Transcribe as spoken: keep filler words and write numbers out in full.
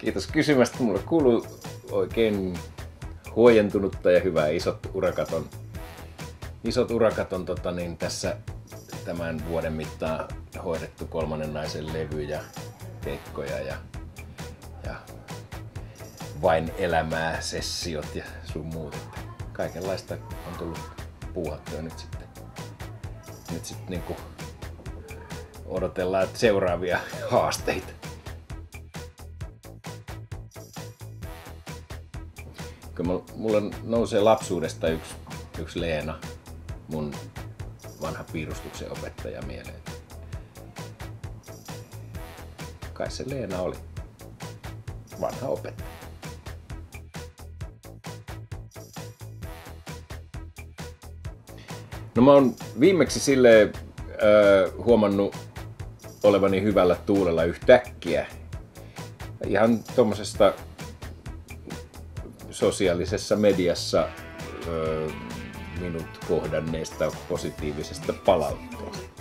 Kiitos kysymästä. Mulle kuuluu oikein huojentunutta ja hyvää. Isot urakat on, isot urakat on tota, niin tässä tämän vuoden mittaan hoidettu kolmannen naisen levy ja keikkoja ja, ja vain elämää, sessiot ja sun muut. Kaikenlaista on tullut puuhattua nyt sitten. Nyt sitten niinku odotellaan seuraavia haasteita. Kun mulla nousee lapsuudesta yksi, yksi Leena, mun vanha piirustuksen opettaja mieleen. Kai se Leena oli vanha opettaja. No mä oon viimeksi silleen äh, huomannut olevani hyvällä tuulella yhtäkkiä. Ihan tommosesta sosiaalisessa mediassa äh, minut kohdanneesta positiivisesta palautteesta.